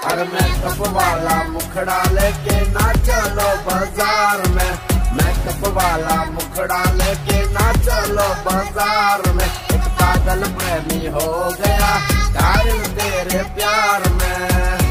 अरे मेकअप वाला मुखड़ा लेके ना चलो बाजार में, मेकअप वाला मुखड़ा लेके ना चलो बाजार में। एक पागल प्रेमी हो गया घायल तेरे प्यार में।